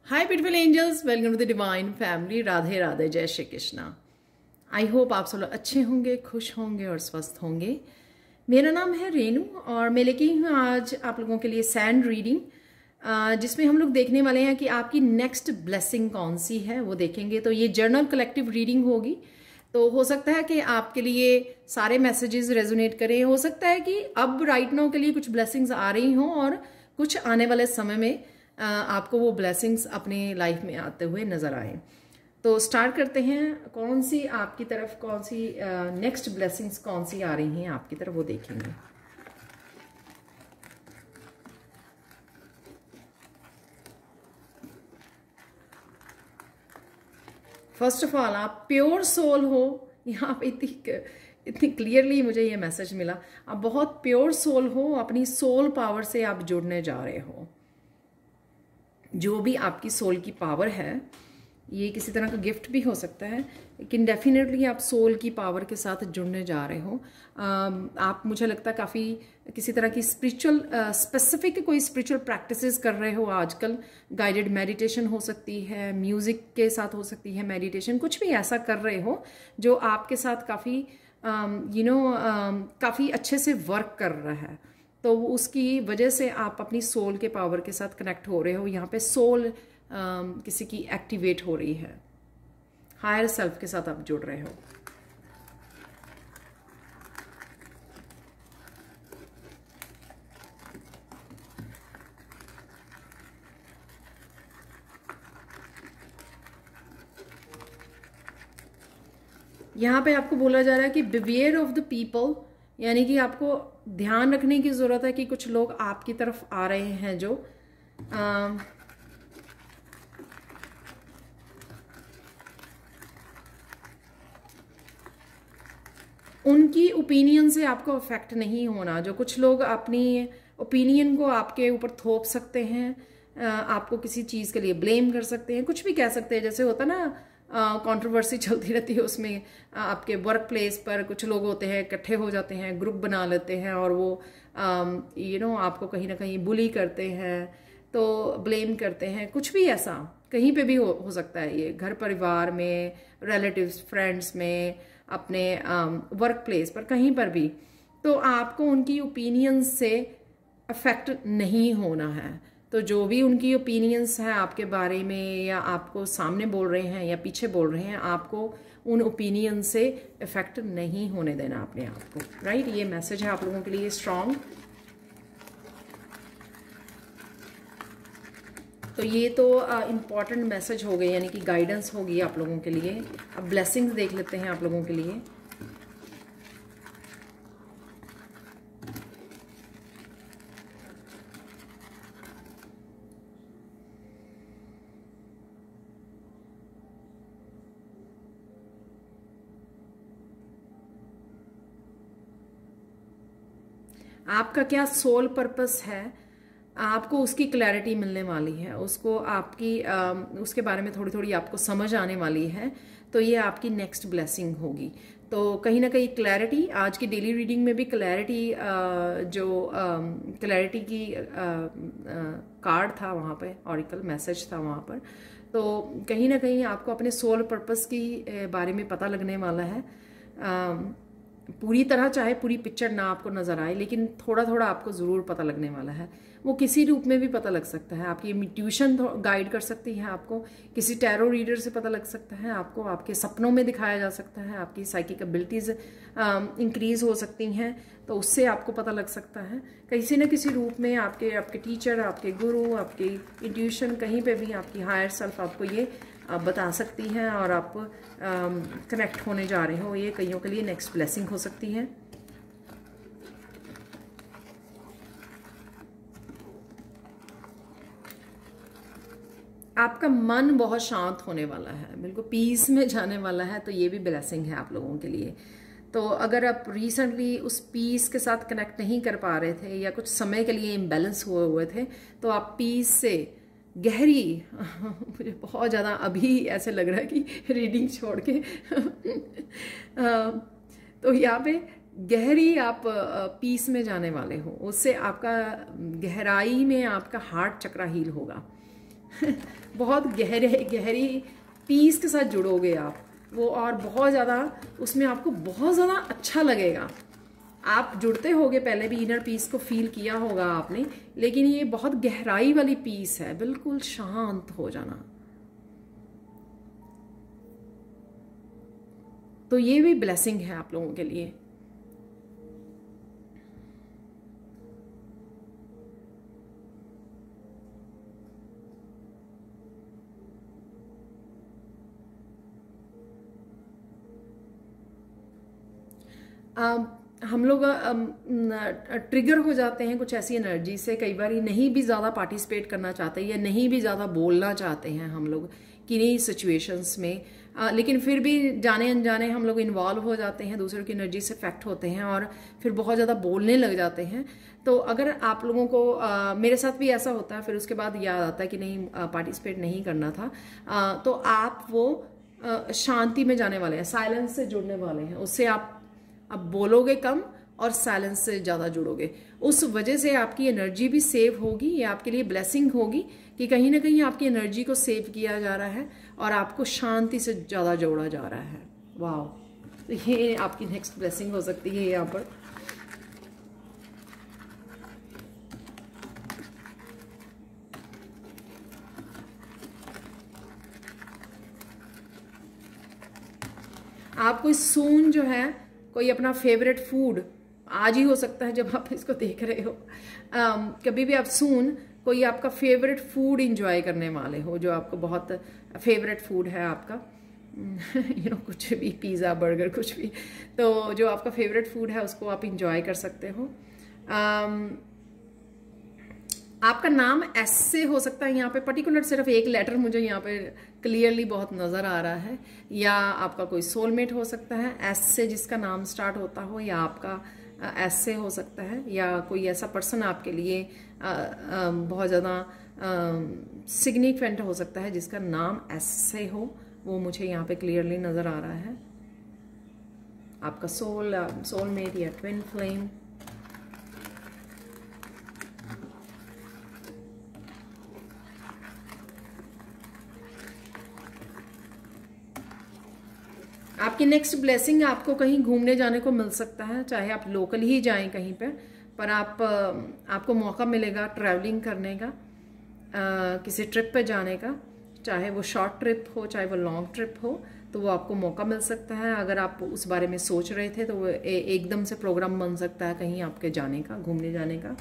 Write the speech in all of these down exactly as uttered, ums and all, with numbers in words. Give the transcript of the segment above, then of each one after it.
Hi beautiful angels, welcome to the divine family. Radhe Radhe, जय Shri Krishna. I hope आप सब लोग अच्छे होंगे, खुश होंगे और स्वस्थ होंगे। मेरा नाम है रेनू और मैं लेके हूँ आज आप लोगों के लिए सैंड रीडिंग, जिसमें हम लोग देखने वाले हैं कि आपकी नेक्स्ट ब्लेसिंग कौन सी है, वो देखेंगे। तो ये जर्नल कलेक्टिव रीडिंग होगी, तो हो सकता है कि आपके लिए सारे मैसेजेस रेजोनेट करें। हो सकता है कि अब राइट नाउ के लिए कुछ ब्लेसिंग्स आ रही हों और कुछ आने वाले समय में आपको वो ब्लेसिंग्स अपने लाइफ में आते हुए नजर आए। तो स्टार्ट करते हैं। कौन सी आपकी तरफ, कौन सी नेक्स्ट ब्लेसिंग्स कौन सी आ रही हैं आपकी तरफ, वो देखेंगे। फर्स्ट ऑफ ऑल, आप प्योर सोल हो। यहाँ पे इतनी इतनी क्लियरली मुझे ये मैसेज मिला, आप बहुत प्योर सोल हो। अपनी सोल पावर से आप जुड़ने जा रहे हो। जो भी आपकी सोल की पावर है, ये किसी तरह का गिफ्ट भी हो सकता है, लेकिन डेफिनेटली आप सोल की पावर के साथ जुड़ने जा रहे हो। आप, मुझे लगता है, काफ़ी किसी तरह की स्पिरिचुअल स्पेसिफिक कोई स्पिरिचुअल प्रैक्टिसेस कर रहे हो आजकल। गाइडेड मेडिटेशन हो सकती है, म्यूजिक के साथ हो सकती है मेडिटेशन, कुछ भी ऐसा कर रहे हो जो आपके साथ काफ़ी यू नो काफ़ी अच्छे से वर्क कर रहा है। तो उसकी वजह से आप अपनी सोल के पावर के साथ कनेक्ट हो रहे हो। यहाँ पे सोल किसी की एक्टिवेट हो रही है, हायर सेल्फ के साथ आप जुड़ रहे हो। यहाँ पे आपको बोला जा रहा है कि बिवेयर ऑफ द पीपल, यानी कि आपको ध्यान रखने की जरूरत है कि कुछ लोग आपकी तरफ आ रहे हैं जो आ, उनकी ओपिनियन से आपको अफेक्ट नहीं होना। जो कुछ लोग अपनी ओपिनियन को आपके ऊपर थोप सकते हैं, आपको किसी चीज़ के लिए ब्लेम कर सकते हैं, कुछ भी कह सकते हैं। जैसे होता ना, कंट्रोवर्सी uh, चलती रहती है उसमें। uh, आपके वर्क प्लेस पर कुछ लोग होते हैं, इकट्ठे हो जाते हैं, ग्रुप बना लेते हैं और वो यू नो आपको कहीं ना कहीं बुली करते हैं, तो ब्लेम करते हैं। कुछ भी ऐसा कहीं पे भी हो, हो सकता है। ये घर परिवार में, रिलेटिव्स, फ्रेंड्स में, अपने वर्क प्लेस पर, कहीं पर भी। तो आपको उनकी ओपिनियंस से अफेक्ट नहीं होना है। तो जो भी उनकी ओपिनियंस है आपके बारे में, या आपको सामने बोल रहे हैं या पीछे बोल रहे हैं, आपको उन ओपिनियन से इफेक्ट नहीं होने देना अपने आप को। राइट, ये मैसेज है आप लोगों के लिए स्ट्रॉन्ग। तो ये तो इम्पॉर्टेंट uh, मैसेज हो गए, यानी कि गाइडेंस होगी आप लोगों के लिए। अब ब्लेसिंग्स देख लेते हैं आप लोगों के लिए। आपका क्या सोल पर्पस है, आपको उसकी क्लैरिटी मिलने वाली है। उसको आपकी आ, उसके बारे में थोड़ी थोड़ी आपको समझ आने वाली है। तो ये आपकी नेक्स्ट ब्लेसिंग होगी। तो कहीं ना कहीं क्लैरिटी, आज की डेली रीडिंग में भी क्लैरिटी, जो क्लैरिटी की कार्ड था वहाँ पे, ऑरिकल मैसेज था वहाँ पर। तो कहीं ना कहीं आपको अपने सोल पर्पस की बारे में पता लगने वाला है। आ, पूरी तरह, चाहे पूरी पिक्चर ना आपको नजर आए, लेकिन थोड़ा थोड़ा आपको जरूर पता लगने वाला है। वो किसी रूप में भी पता लग सकता है। आपकी ट्यूशन गाइड कर सकती है आपको, किसी टैरो रीडर से पता लग सकता है आपको, आपके सपनों में दिखाया जा सकता है, आपकी साइकिक एबिलिटीज इंक्रीज हो सकती हैं, तो उससे आपको पता लग सकता है। किसी न किसी रूप में आपके आपके टीचर, आपके गुरु, आपकी इंट्यूशन, कहीं पे भी आपकी हायर सेल्फ आपको ये आप बता सकती हैं और आप कनेक्ट होने जा रहे हो। ये कईयों के लिए नेक्स्ट ब्लेसिंग हो सकती है। आपका मन बहुत शांत होने वाला है, बिल्कुल पीस में जाने वाला है। तो ये भी ब्लेसिंग है आप लोगों के लिए। तो अगर आप रिसेंटली उस पीस के साथ कनेक्ट नहीं कर पा रहे थे, या कुछ समय के लिए इम्बैलेंस हुए हुए थे, तो आप पीस से गहरी मुझे बहुत ज़्यादा अभी ऐसे लग रहा है कि रीडिंग छोड़ के तो यहाँ पे गहरी आप पीस में जाने वाले हो। उससे आपका गहराई में आपका हार्ट चक्रा हील होगा। बहुत गहरे गहरी पीस के साथ जुड़ोगे आप वो, और बहुत ज़्यादा उसमें आपको बहुत ज़्यादा अच्छा लगेगा। आप जुड़ते होगे, पहले भी इनर पीस को फील किया होगा आपने, लेकिन ये बहुत गहराई वाली पीस है, बिल्कुल शांत हो जाना। तो ये भी ब्लेसिंग है आप लोगों के लिए। आ, हम लोग ट्रिगर हो जाते हैं कुछ ऐसी एनर्जी से, कई बार नहीं भी ज़्यादा पार्टिसिपेट करना चाहते या नहीं भी ज़्यादा बोलना चाहते हैं हम लोग किन्हीं सिचुएशंस में, आ, लेकिन फिर भी जाने अनजाने हम लोग इन्वॉल्व हो जाते हैं, दूसरों की एनर्जी से अफेक्ट होते हैं और फिर बहुत ज़्यादा बोलने लग जाते हैं। तो अगर आप लोगों को आ, मेरे साथ भी ऐसा होता है, फिर उसके बाद याद आता है कि नहीं पार्टिसिपेट नहीं करना था, आ, तो आप वो आ, शांति में जाने वाले हैं, साइलेंस से जुड़ने वाले हैं। उससे आप अब बोलोगे कम और साइलेंस से ज़्यादा जुड़ोगे, उस वजह से आपकी एनर्जी भी सेव होगी। ये आपके लिए ब्लेसिंग होगी कि कहीं ना कहीं आपकी एनर्जी को सेव किया जा रहा है और आपको शांति से ज़्यादा जोड़ा जा रहा है। वाह, तो ये आपकी नेक्स्ट ब्लेसिंग हो सकती है यहाँ पर। आपको सून जो है कोई अपना फेवरेट फूड, आज ही हो सकता है जब आप इसको देख रहे हो, um, कभी भी आप सून कोई आपका फेवरेट फूड इंजॉय करने वाले हो, जो आपको बहुत फेवरेट फूड है आपका, यू नो कुछ भी, पिज़्ज़ा बर्गर कुछ भी, तो जो आपका फेवरेट फूड है उसको आप इंजॉय कर सकते हो। um, आपका नाम एस से हो सकता है, यहाँ पे पर्टिकुलर सिर्फ एक लेटर मुझे यहाँ पे क्लियरली बहुत नज़र आ रहा है, या आपका कोई सोलमेट हो सकता है एस से जिसका नाम स्टार्ट होता हो, या आपका एस से हो सकता है, या कोई ऐसा पर्सन आपके लिए आ, आ, बहुत ज़्यादा सिग्निफिकेंट हो सकता है जिसका नाम एस से हो, वो मुझे यहाँ पे क्लियरली नज़र आ रहा है। आपका सोल सोलमेट या ट्विन फ्लेम। आपकी नेक्स्ट ब्लेसिंग आपको कहीं घूमने जाने को मिल सकता है, चाहे आप लोकल ही जाएं कहीं पे, पर आप आपको मौका मिलेगा ट्रैवलिंग करने का, आ, किसी ट्रिप पे जाने का, चाहे वो शॉर्ट ट्रिप हो चाहे वो लॉन्ग ट्रिप हो, तो वो आपको मौका मिल सकता है। अगर आप उस बारे में सोच रहे थे तो वो ए, एकदम से प्रोग्राम बन सकता है कहीं आपके जाने का, घूमने जाने का।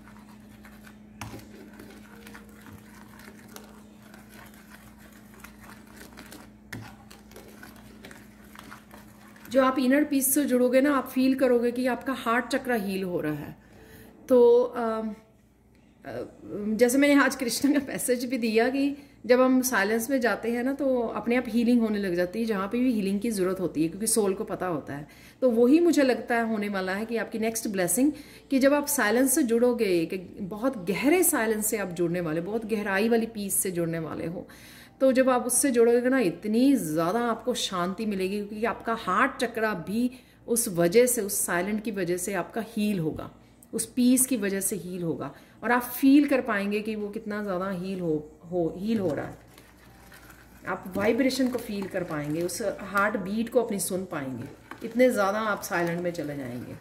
जो आप इनर पीस से जुड़ोगे ना, आप फील करोगे कि आपका हार्ट चक्र हील हो रहा है। तो आ, जैसे मैंने आज कृष्ण का मैसेज भी दिया कि जब हम साइलेंस में जाते हैं ना तो अपने आप हीलिंग होने लग जाती है, जहाँ पे भी हीलिंग की ज़रूरत होती है, क्योंकि सोल को पता होता है। तो वही मुझे लगता है होने वाला है कि आपकी नेक्स्ट ब्लेसिंग, कि जब आप साइलेंस से जुड़ोगे, कि बहुत गहरे साइलेंस से आप जुड़ने वाले, बहुत गहराई वाली पीस से जुड़ने वाले हो, तो जब आप उससे जुड़ोगे ना इतनी ज़्यादा आपको शांति मिलेगी, क्योंकि आपका हार्ट चक्रा भी उस वजह से, उस साइलेंट की वजह से आपका हील होगा, उस पीस की वजह से हील होगा, और आप फील कर पाएंगे कि वो कितना ज़्यादा हील हो हो हील हो रहा है। आप वाइब्रेशन को फील कर पाएंगे, उस हार्ट बीट को अपनी सुन पाएंगे, इतने ज़्यादा आप साइलेंट में चले जाएंगे।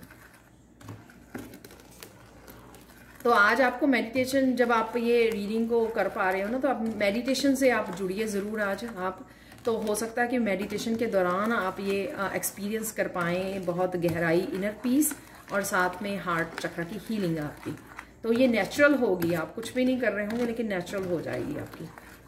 तो आज आपको मेडिटेशन, जब आप ये रीडिंग को कर पा रहे हो ना, तो आप मेडिटेशन से आप जुड़िए ज़रूर आज आप। तो हो सकता है कि मेडिटेशन के दौरान आप ये एक्सपीरियंस कर पाएँ बहुत गहराई, इनर पीस, और साथ में हार्ट चक्र की हीलिंग आपकी। तो ये नेचुरल होगी, आप कुछ भी नहीं कर रहे होंगे लेकिन नेचुरल हो जाएगी आपकी।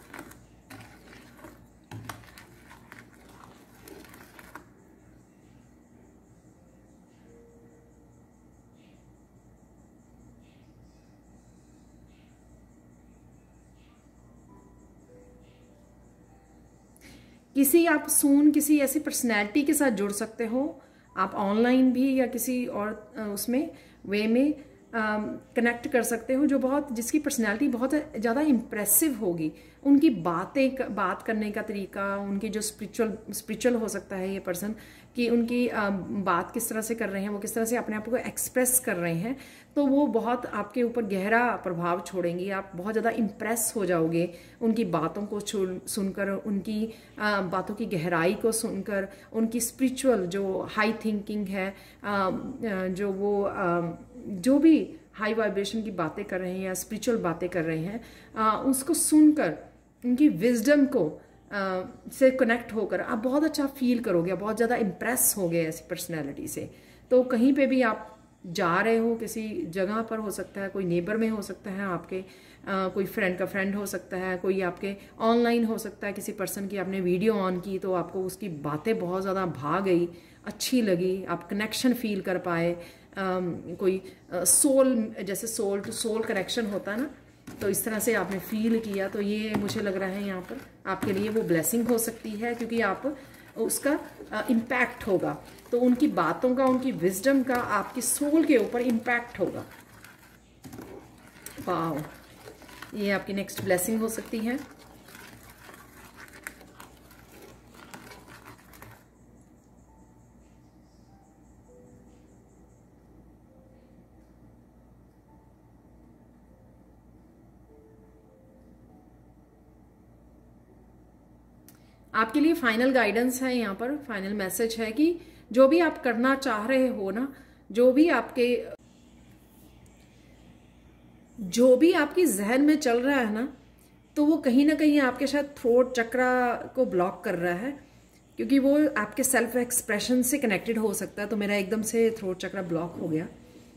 किसी आप सून किसी ऐसी पर्सनैलिटी के साथ जुड़ सकते हो, आप ऑनलाइन भी या किसी और उसमें वे में, कनेक्ट कर सकते हो, जो बहुत जिसकी पर्सनैलिटी बहुत ज़्यादा इम्प्रेसिव होगी। उनकी बातें बात करने का तरीका, उनकी जो स्पिरिचुअल स्पिरिचुअल हो सकता है ये पर्सन, कि उनकी आ, बात किस तरह से कर रहे हैं, वो किस तरह से अपने आप को एक्सप्रेस कर रहे हैं, तो वो बहुत आपके ऊपर गहरा प्रभाव छोड़ेंगी। आप बहुत ज़्यादा इम्प्रेस हो जाओगे उनकी बातों को सुनकर, उनकी आ, बातों की गहराई को सुनकर, उनकी स्पिरिचुअल जो हाई थिंकिंग है, आ, जो वो आ, जो भी हाई वाइब्रेशन की बातें कर रहे हैं या स्पिरिचुअल बातें कर रहे हैं, आ, उसको सुनकर उनकी विजडम को आ, से कनेक्ट होकर आप बहुत अच्छा फील करोगे, बहुत ज़्यादा इम्प्रेस होगे ऐसी पर्सनैलिटी से। तो कहीं पे भी आप जा रहे हो, किसी जगह पर हो सकता है, कोई नेबर में हो सकता है आपके, आ, कोई फ्रेंड का फ्रेंड हो सकता है, कोई आपके ऑनलाइन हो सकता है, किसी पर्सन की आपने वीडियो ऑन की तो आपको उसकी बातें बहुत ज़्यादा भा गई, अच्छी लगी, आप कनेक्शन फील कर पाए। Um, कोई सोल uh, जैसे सोल टू सोल कनेक्शन होता है ना, तो इस तरह से आपने फील किया, तो ये मुझे लग रहा है यहाँ पर आपके लिए वो ब्लेसिंग हो सकती है, क्योंकि आप उसका इम्पैक्ट uh, होगा, तो उनकी बातों का, उनकी विजडम का आपकी सोल के ऊपर इम्पैक्ट होगा। वाह, ये आपकी नेक्स्ट ब्लेसिंग हो सकती है। आपके लिए फाइनल गाइडेंस है यहाँ पर, फाइनल मैसेज है कि जो भी आप करना चाह रहे हो ना, जो भी आपके जो भी आपकी जहन में चल रहा है ना, तो वो कहीं ना कहीं आपके शायद थ्रोट चक्रा को ब्लॉक कर रहा है, क्योंकि वो आपके सेल्फ एक्सप्रेशन से कनेक्टेड हो सकता है। तो मेरा एकदम से थ्रोट चक्रा ब्लॉक हो गया,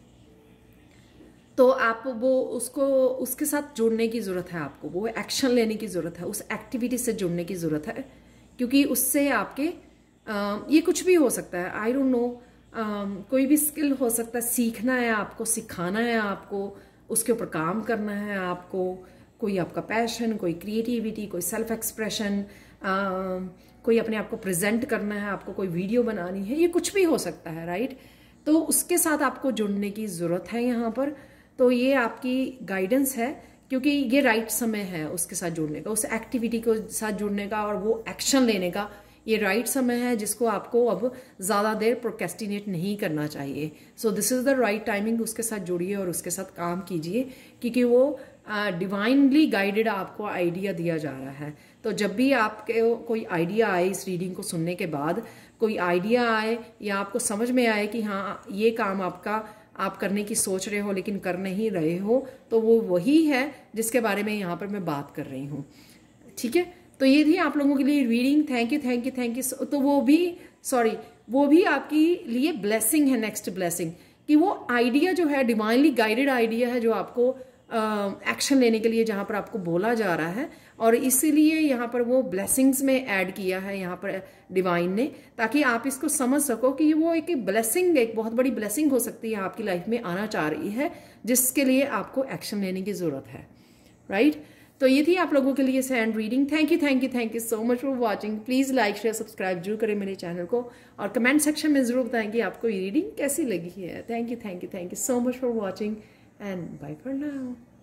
तो आप वो उसको उसके साथ जुड़ने की ज़रूरत है, आपको वो एक्शन लेने की ज़रूरत है, उस एक्टिविटी से जुड़ने की ज़रूरत है, क्योंकि उससे आपके आ, ये कुछ भी हो सकता है, आई डोंट नो, कोई भी स्किल हो सकता है, सीखना है आपको, सिखाना है आपको, उसके ऊपर काम करना है आपको, कोई आपका पैशन, कोई क्रिएटिविटी, कोई सेल्फ एक्सप्रेशन, कोई अपने आप को प्रेजेंट करना है आपको, कोई वीडियो बनानी है, ये कुछ भी हो सकता है, राइट। तो उसके साथ आपको जुड़ने की ज़रूरत है यहाँ पर। तो ये आपकी गाइडेंस है, क्योंकि ये राइट समय है उसके साथ जुड़ने का, उस एक्टिविटी को साथ जुड़ने का और वो एक्शन लेने का, ये राइट समय है जिसको आपको अब ज़्यादा देर प्रोक्रेस्टिनेट नहीं करना चाहिए। So this is the right timing, उसके साथ जुड़िए और उसके साथ काम कीजिए, क्योंकि वो डिवाइनली गाइडेड आपको आइडिया दिया जा रहा है। तो जब भी आपके कोई आइडिया आए इस रीडिंग को सुनने के बाद, कोई आइडिया आए या आपको समझ में आए कि हाँ ये काम आपका आप करने की सोच रहे हो लेकिन कर नहीं रहे हो, तो वो वही है जिसके बारे में यहाँ पर मैं बात कर रही हूँ, ठीक है। तो ये थी आप लोगों के लिए reading. Thank you thank you thank you. तो वो भी सॉरी वो भी आपकी लिए ब्लेसिंग है, नेक्स्ट ब्लेसिंग, कि वो आइडिया जो है डिवाइनली गाइडेड आइडिया है, जो आपको एक्शन uh, लेने के लिए जहाँ पर आपको बोला जा रहा है, और इसीलिए यहाँ पर वो ब्लेसिंग्स में ऐड किया है यहाँ पर डिवाइन ने, ताकि आप इसको समझ सको कि वो एक ब्लेसिंग, एक बहुत बड़ी ब्लेसिंग हो सकती है आपकी लाइफ में आना चाह रही है, जिसके लिए आपको एक्शन लेने की ज़रूरत है, राइट। तो ये थी आप लोगों के लिए sand reading. Thank you thank you thank you so much for watching. Please like share subscribe जरूर करें मेरे चैनल को, और कमेंट सेक्शन में ज़रूर बताएं कि आपको ये रीडिंग कैसी लगी है। Thank you thank you thank you so much for watching and bye for now.